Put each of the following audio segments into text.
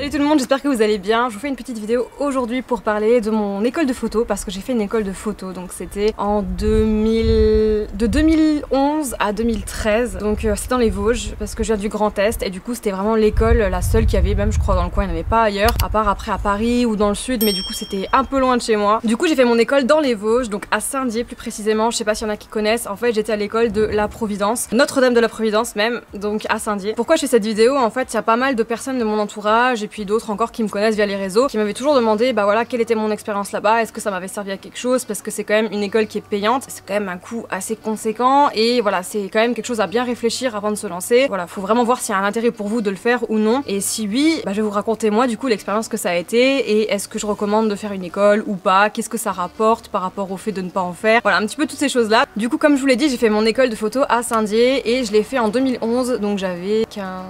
Salut tout le monde, j'espère que vous allez bien. Je vous fais une petite vidéo aujourd'hui pour parler de mon école de photo parce que j'ai fait une école de photo, donc c'était en de 2011 à 2013, donc c'était dans les Vosges parce que je viens du Grand Est et du coup c'était vraiment l'école, la seule qu'il y avait, même je crois dans le coin il n'y en avait pas ailleurs, à part après à Paris ou dans le sud, mais du coup c'était un peu loin de chez moi. Du coup j'ai fait mon école dans les Vosges, donc à Saint-Dié plus précisément, je sais pas s'il y en a qui connaissent, en fait j'étais à l'école de la Providence, Notre-Dame de la Providence même, donc à Saint-Dié. Pourquoi je fais cette vidéo? En fait il y a pas mal de personnes de mon entourage et puis d'autres encore qui me connaissent via les réseaux, qui m'avaient toujours demandé bah voilà quelle était mon expérience là-bas, est-ce que ça m'avait servi à quelque chose, parce que c'est quand même une école qui est payante, c'est quand même un coût assez conséquent et voilà c'est quand même quelque chose à bien réfléchir avant de se lancer. Voilà, faut vraiment voir s'il y a un intérêt pour vous de le faire ou non, et si oui, bah je vais vous raconter moi du coup l'expérience que ça a été et est-ce que je recommande de faire une école ou pas, qu'est-ce que ça rapporte par rapport au fait de ne pas en faire, voilà un petit peu toutes ces choses là. Du coup comme je vous l'ai dit, j'ai fait mon école de photo à Saint-Dié et je l'ai fait en 2011, donc j'avais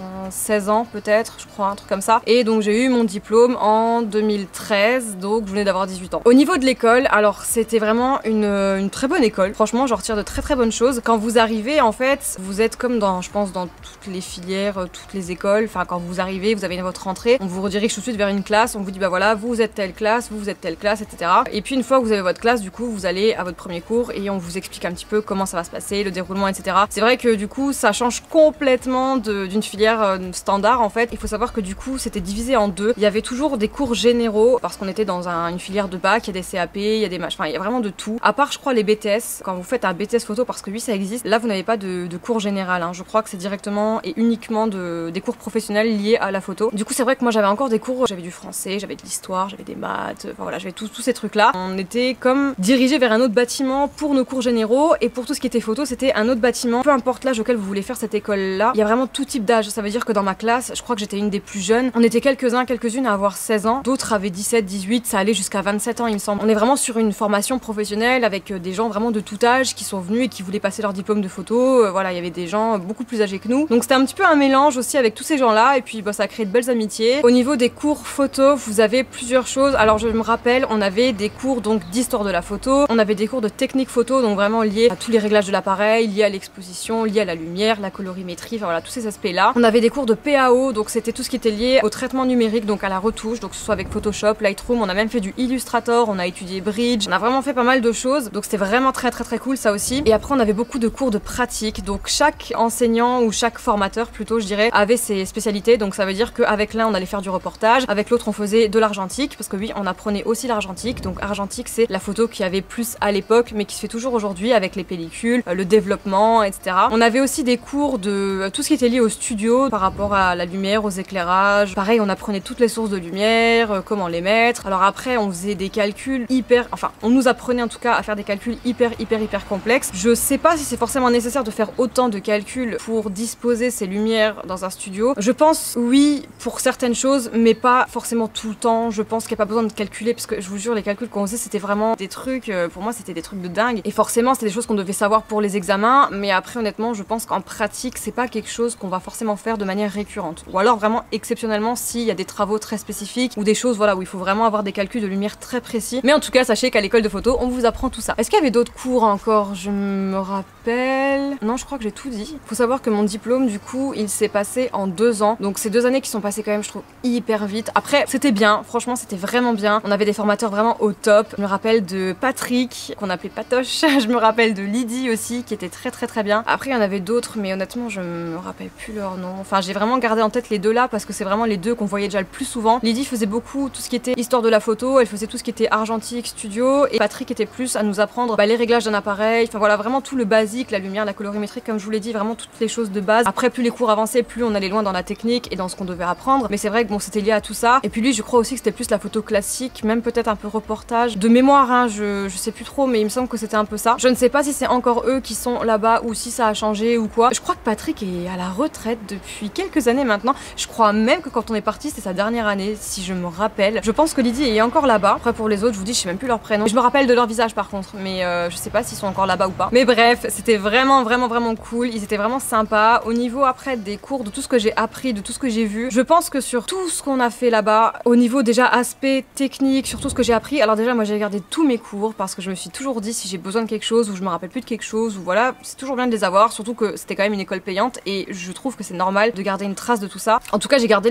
16 ans peut-être, je crois, un truc comme ça, et donc j'ai eu mon diplôme en 2013, donc je venais d'avoir 18 ans. Au niveau de l'école, alors c'était vraiment une très bonne école, franchement j'en retire de très bonnes choses. Quand vous arrivez en fait, vous êtes comme dans, je pense dans toutes les filières, toutes les écoles, enfin quand vous arrivez, vous avez votre rentrée, on vous redirige tout de suite vers une classe, on vous dit bah voilà, vous êtes telle classe, vous êtes telle classe, etc. Et puis une fois que vous avez votre classe, du coup vous allez à votre premier cours et on vous explique un petit peu comment ça va se passer, le déroulement, etc. C'est vrai que du coup ça change complètement d'une filière standard en fait. Il faut savoir que du coup c'était divisé en deux. Il y avait toujours des cours généraux parce qu'on était dans une filière de bac, il y a des CAP, il y a des machins, enfin il y a vraiment de tout. À part je crois les BTS, quand vous faites un BTS photo, parce que oui ça existe, là vous n'avez pas de cours général, hein. Je crois que c'est directement et uniquement des cours professionnels liés à la photo. Du coup c'est vrai que moi j'avais encore des cours, j'avais du français, j'avais de l'histoire, j'avais des maths, enfin voilà, j'avais tous ces trucs là. On était comme dirigé vers un autre bâtiment pour nos cours généraux, et pour tout ce qui était photo c'était un autre bâtiment. Peu importe l'âge auquel vous voulez faire cette école là, il y a vraiment tout type d'âge. Ça veut dire que dans ma classe, je crois que j'étais une des plus jeunes, on était quelques-unes à avoir 16 ans, d'autres avaient 17, 18, ça allait jusqu'à 27 ans il me semble. On est vraiment sur une formation professionnelle avec des gens vraiment de tout âge qui sont venus et qui voulaient passer leur diplôme de photo. Voilà, il y avait des gens beaucoup plus âgés que nous, donc c'était un petit peu un mélange aussi avec tous ces gens là, et puis bah, ça a créé de belles amitiés. Au niveau des cours photo, vous avez plusieurs choses. Alors je me rappelle, on avait des cours donc d'histoire de la photo, on avait des cours de technique photo, donc vraiment liés à tous les réglages de l'appareil, liés à l'exposition, liés à la lumière, la colorimétrie, enfin voilà tous ces aspects là. On avait des cours de PAO, donc c'était tout ce qui était lié au traitement numérique, donc à la retouche, donc que ce soit avec Photoshop, Lightroom, on a même fait du Illustrator, on a étudié Bridge, on a vraiment fait pas mal de choses, donc c'était vraiment très cool ça aussi. Et après on avait beaucoup de cours de pratique, donc chaque enseignant ou chaque formateur plutôt je dirais avait ses spécialités, donc ça veut dire qu'avec l'un on allait faire du reportage, avec l'autre on faisait de l'argentique, parce que oui on apprenait aussi l'argentique, donc argentique c'est la photo qui avait plus à l'époque mais qui se fait toujours aujourd'hui avec les pellicules, le développement, etc. On avait aussi des cours de tout ce qui était lié au studio par rapport à la lumière, aux éclairages, pareil on apprenait toutes les sources de lumière, comment les mettre. Alors après on faisait des calculs enfin on nous apprenait en tout cas à faire des calculs hyper complexes. Je sais pas si c'est forcément nécessaire de faire autant de calculs pour disposer ces lumières dans un studio. Je pense oui pour certaines choses, mais pas forcément tout le temps. Je pense qu'il n'y a pas besoin de calculer, parce que je vous jure les calculs qu'on faisait c'était vraiment des trucs, pour moi c'était des trucs de dingue, et forcément c'était des choses qu'on devait savoir pour les examens, mais après honnêtement je pense qu'en pratique c'est pas quelque chose qu'on va forcément faire de manière récurrente, ou alors vraiment exceptionnellement s'il y a des travaux très spécifiques ou des choses voilà où il faut vraiment avoir des calculs de lumière très précis. Mais en tout cas sachez qu'à l'école de photo on vous apprend tout ça. Est-ce qu'il y avait d'autres cours encore? Je me rappelle... Non, je crois que j'ai tout dit. Faut savoir que mon diplôme du coup il s'est passé en 2 ans, donc c'est 2 années qui sont passées quand même je trouve hyper vite. Après c'était bien, franchement c'était vraiment bien, on avait des formateurs vraiment au top. Je me rappelle de Patrick qu'on appelait Patoche, je me rappelle de Lydie aussi qui était très bien. Après il y en avait d'autres mais honnêtement je me rappelle plus leur nom. Enfin j'ai vraiment gardé en tête les deux là parce que c'est vraiment les deux qu'on voyait déjà le plus souvent. Lydie faisait beaucoup tout ce qui était histoire de la photo, elle faisait tout ce qui était argentique, studio, et Patrick était plus à nous apprendre les réglages d'un appareil, enfin voilà vraiment tout le basique, la lumière, la colorimétrie comme je vous l'ai dit, vraiment toutes les choses de base. Après plus les cours avançaient, plus on allait loin dans la technique et dans ce qu'on devait apprendre, mais c'est vrai que bon c'était lié à tout ça. Et puis lui je crois aussi que c'était plus la photo classique, même peut-être un peu reportage, de mémoire hein, je sais plus trop, mais il me semble que c'était un peu ça. Je ne sais pas si c'est encore eux qui sont là-bas ou si ça a changé ou quoi. Je crois que Patrick est à la retraite depuis quelques années maintenant, je crois même que quand on est parti c'était sa dernière année si je me rappelle. Je pense que Lydie est encore là-bas. Après pour les autres je vous dis je sais même plus leur prénom, je me rappelle de leur visage par contre, mais je sais pas s'ils sont encore là-bas ou pas. Mais bref c'était vraiment cool, ils étaient vraiment sympas. Au niveau après des cours, de tout ce que j'ai appris, de tout ce que j'ai vu, je pense que sur tout ce qu'on a fait là-bas, au niveau déjà aspect technique, sur tout ce que j'ai appris, alors déjà moi j'ai gardé tous mes cours parce que je me suis toujours dit si j'ai besoin de quelque chose ou je me rappelle plus de quelque chose ou voilà, c'est toujours bien de les avoir, surtout que c'était quand même une école payante et je trouve que c'est normal de garder une trace de tout ça. En tout cas j'ai gardé l'essentiel,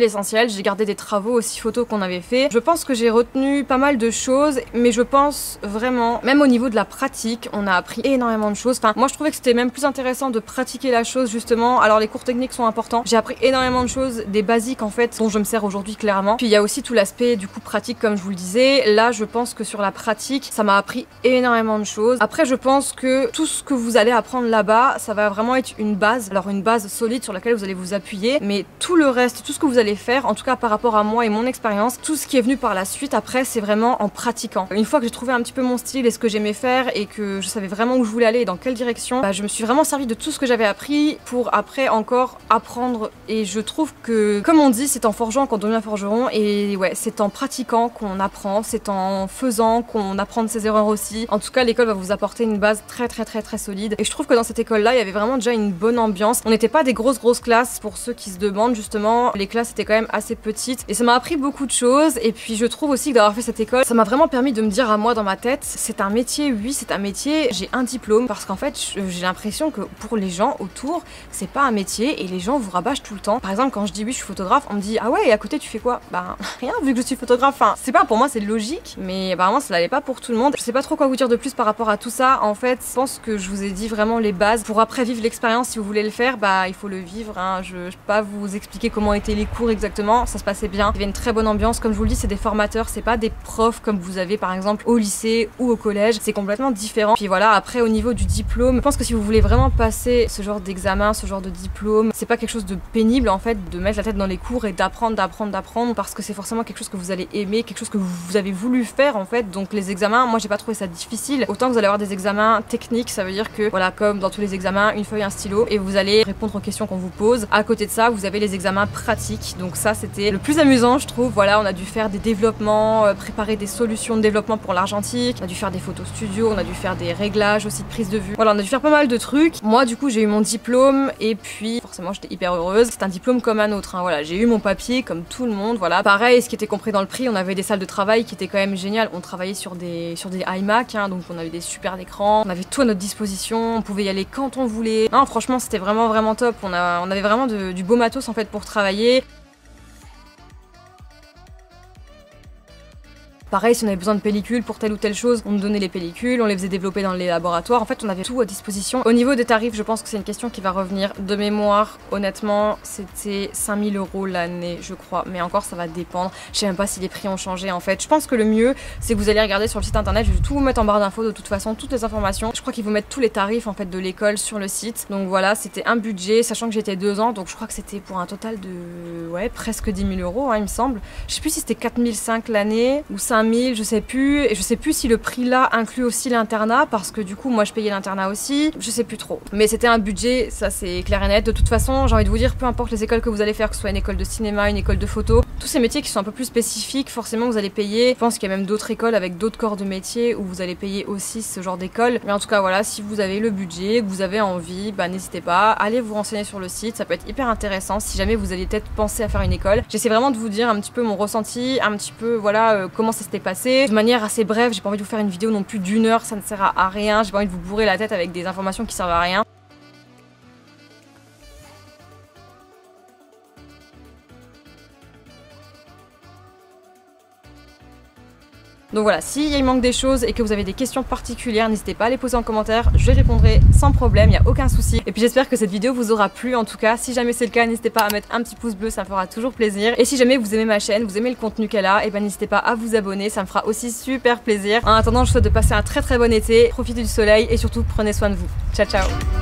j'ai gardé des travaux aussi photos qu'on avait fait. Je pense que j'ai retenu pas mal de choses, mais je pense vraiment, même au niveau de la pratique, on a appris énormément de choses. Enfin, moi je trouvais que c'était même plus intéressant de pratiquer la chose justement. Alors les cours techniques sont importants. J'ai appris énormément de choses, des basiques en fait, dont je me sers aujourd'hui clairement. Puis il y a aussi tout l'aspect du coup pratique comme je vous le disais. Là je pense que sur la pratique, ça m'a appris énormément de choses. Après je pense que tout ce que vous allez apprendre là-bas, ça va vraiment être une base. Alors une base solide sur laquelle vous allez vous appuyer, mais tout le reste, tout ce que vous allez faire, en tout cas par rapport à moi et mon expérience, tout ce qui est venu par la suite après, c'est vraiment en pratiquant. Une fois que j'ai trouvé un petit peu mon style et ce que j'aimais faire et que je savais vraiment où je voulais aller et dans quelle direction, bah, je me suis vraiment servi de tout ce que j'avais appris pour après encore apprendre. Et je trouve que, comme on dit, c'est en forgeant qu'on devient forgeron, et ouais, c'est en pratiquant qu'on apprend, c'est en faisant qu'on apprend de ses erreurs aussi. En tout cas, l'école va vous apporter une base très solide. Et je trouve que dans cette école-là, il y avait vraiment déjà une bonne ambiance. On n'était pas des grosses classes pour ceux qui se demandent justement. Les classes étaient quand même assez petites et ça m'a appris beaucoup de choses. Et puis je trouve aussi que d'avoir fait cette école, ça m'a vraiment permis de me dire à moi dans ma tête, c'est un métier, oui, c'est un métier, j'ai un diplôme, parce qu'en fait, j'ai l'impression que pour les gens autour, c'est pas un métier et les gens vous rabâchent tout le temps. Par exemple, quand je dis oui, je suis photographe, on me dit ah ouais, et à côté tu fais quoi? Bah rien, vu que je suis photographe. Enfin, c'est pas, pour moi c'est logique, mais apparemment ça l'allait pas pour tout le monde. Je sais pas trop quoi vous dire de plus par rapport à tout ça. En fait, je pense que je vous ai dit vraiment les bases. Pour après vivre l'expérience, si vous voulez le faire, bah il faut le vivre, hein. Je peux pas vous expliquer comment étaient les cours exactement, ça se passait bien. Il y avait une très bonne ambiance, comme je vous le dis, c'est des formateurs, c'est pas des profs comme vous avez par exemple au lycée ou au collège, c'est complètement différent. Puis voilà, après au niveau du diplôme, je pense que si vous voulez vraiment passer ce genre d'examen, ce genre de diplôme, c'est pas quelque chose de pénible en fait, de mettre la tête dans les cours et d'apprendre, parce que c'est forcément quelque chose que vous allez aimer, quelque chose que vous avez voulu faire en fait. Donc les examens, moi j'ai pas trouvé ça difficile. Autant que vous allez avoir des examens techniques, ça veut dire que voilà, comme dans tous les examens, une feuille, un stylo, et vous allez répondre aux questions qu'on vous pose. À côté de ça, vous avez les examens pratiques, donc ça c'était le plus amusant je trouve. Voilà, on a dû faire des développements, préparer des solutions de développement pour l'argentique, on a dû faire des photos studio, on a dû faire des réglages aussi de prise de vue. Voilà, on a dû faire pas mal de trucs. Moi du coup j'ai eu mon diplôme et puis forcément j'étais hyper heureuse. C'est un diplôme comme un autre, hein. Voilà, j'ai eu mon papier comme tout le monde. Voilà, pareil, ce qui était compris dans le prix, on avait des salles de travail qui étaient quand même géniales. On travaillait sur des iMac, hein, donc on avait des super écrans, on avait tout à notre disposition, on pouvait y aller quand on voulait. Non, franchement c'était vraiment top. On avait vraiment du beau matos en fait pour travailler. Pareil, si on avait besoin de pellicules pour telle ou telle chose, on nous donnait les pellicules, on les faisait développer dans les laboratoires. En fait, on avait tout à disposition. Au niveau des tarifs, je pense que c'est une question qui va revenir. De mémoire, honnêtement, c'était 5000 € l'année, je crois. Mais encore, ça va dépendre. Je sais même pas si les prix ont changé en fait. Je pense que le mieux, c'est que vous allez regarder sur le site internet. Je vais tout vous mettre en barre d'infos de toute façon, toutes les informations. Je crois qu'ils vous mettent tous les tarifs en fait de l'école sur le site. Donc voilà, c'était un budget, sachant que j'étais 2 ans. Donc je crois que c'était pour un total de presque 10 000 €, hein, il me semble. Je sais plus si c'était 4005 l'année ou 5000, je sais plus. Et je sais plus si le prix là inclut aussi l'internat, parce que du coup moi je payais l'internat aussi, je sais plus trop. Mais c'était un budget, ça c'est clair et net. De toute façon, j'ai envie de vous dire, peu importe les écoles que vous allez faire, que ce soit une école de cinéma, une école de photo, tous ces métiers qui sont un peu plus spécifiques, forcément vous allez payer. Je pense qu'il y a même d'autres écoles avec d'autres corps de métiers où vous allez payer aussi ce genre d'école. Mais en tout cas voilà, si vous avez le budget, que vous avez envie, bah n'hésitez pas, allez vous renseigner sur le site, ça peut être hyper intéressant si jamais vous allez peut-être penser à faire une école. J'essaie vraiment de vous dire un petit peu mon ressenti, un petit peu voilà comment ça s'était passé, de manière assez brève. J'ai pas envie de vous faire une vidéo non plus d'1 heure, ça ne sert à rien, j'ai pas envie de vous bourrer la tête avec des informations qui servent à rien. Donc voilà, s'il manque des choses et que vous avez des questions particulières, n'hésitez pas à les poser en commentaire, je répondrai sans problème, il n'y a aucun souci. Et puis j'espère que cette vidéo vous aura plu en tout cas. Si jamais c'est le cas, n'hésitez pas à mettre un petit pouce bleu, ça me fera toujours plaisir. Et si jamais vous aimez ma chaîne, vous aimez le contenu qu'elle a, et ben n'hésitez pas à vous abonner, ça me fera aussi super plaisir. En attendant, je vous souhaite de passer un très bon été, profitez du soleil et surtout prenez soin de vous. Ciao ciao.